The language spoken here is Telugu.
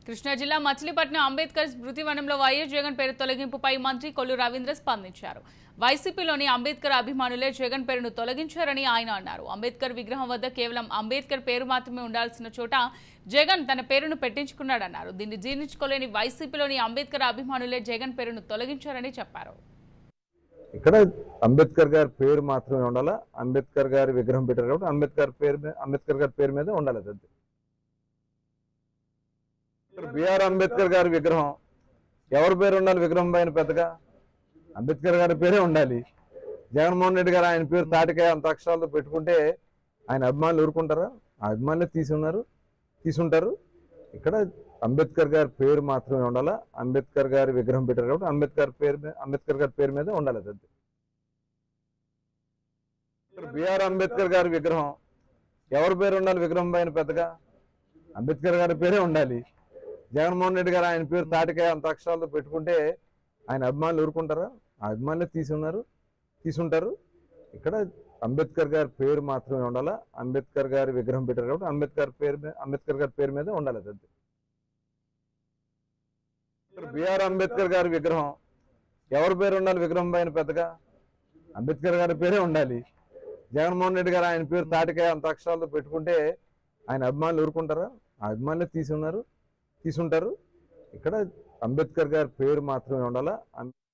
కృష్ణా జిల్లా మచిలీపట్నం అంబేద్కర్ స్మృతి వనంలో వైఎస్ జగన్ పేరు తొలగింపుపై మంత్రి కొల్లు రవీంద్ర స్పందించారు. వైసీపీలోని అంబేద్కర్ అభిమానులే జగన్ పేరును తొలగించారని ఆయన అన్నారు. అంబేద్కర్ విగ్రహం వద్ద కేవలం అంబేద్కర్ పేరు మాత్రమే ఉండాల్సిన చోట జగన్ తన పేరును పెట్టించుకున్నాడన్నారు. దీన్ని జీర్ణించుకోలేని వైసీపీలోని అంబేద్కర్ అభిమానులే జగన్ పేరును తొలగించారని చెప్పారు. ఇక్కడ అంబేద్కర్ గారి పేరు మాత్రమే ఉండాలా, అంబేద్కర్ గారి విగ్రహం పెట్టారు కాబట్టి అంబేద్కర్ గారి పేరు మీద ఉండాలి. అది బిఆర్ అంబేద్కర్ గారి విగ్రహం ఎవరి పేరు ఉండాలి? విగ్రహం పైన పెద్దగా అంబేద్కర్ గారి పేరే ఉండాలి. జగన్మోహన్ రెడ్డి గారు ఆయన పేరు తాటికాయ అంత అక్షరాలతో పెట్టుకుంటే ఆయన అభిమానులు ఊరుకుంటారా? ఆ అభిమానులే తీసుంటారు. ఇక్కడ అంబేద్కర్ గారి పేరు మాత్రమే ఉండాలా, అంబేద్కర్ గారి విగ్రహం పెట్టారు కాబట్టి అంబేద్కర్ గారి పేరు మీద ఉండాలి. అది బిఆర్ అంబేద్కర్ గారి విగ్రహం ఎవరి పేరు ఉండాలి? విగ్రహం పైన పెద్దగా అంబేద్కర్ గారి పేరే ఉండాలి. జగన్మోహన్ రెడ్డి గారు ఆయన పేరు తాటికాయ అంత అక్షరాలతో పెట్టుకుంటే ఆయన అభిమానులు ఊరుకుంటారా? ఆ అభిమానులే తీసుంటారు. ఇక్కడ అంబేద్కర్ గారి పేరు మాత్రమే ఉండాలా, అంబేద్కర్ గారి విగ్రహం పెట్టారు కాబట్టి అంబేద్కర్ గారి పేరు మీద ఉండాలి. అది బిఆర్ అంబేద్కర్ గారి విగ్రహం ఎవరి పేరు ఉండాలి? విగ్రహం పైన పెద్దగా అంబేద్కర్ గారి పేరే ఉండాలి. జగన్మోహన్ రెడ్డి గారు ఆయన పేరు తాటికాయ అంత అక్షరాలతో పెట్టుకుంటే ఆయన అభిమానులు ఊరుకుంటారా? ఆ అభిమానులే తీసుంటారు. ఇక్కడ అంబేద్కర్ గారి పేరు మాత్రమే ఉండాలా.